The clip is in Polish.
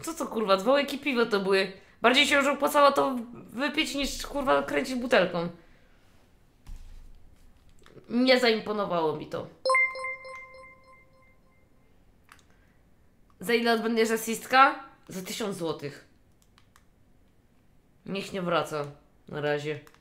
Co to kurwa, 2 łyki piwa to były. Bardziej się już opłacało to wypić niż kurwa kręcić butelką. Nie zaimponowało mi to. Za ile odbędziesz asystka? Za 1000 złotych. Niech nie wraca. Na razie.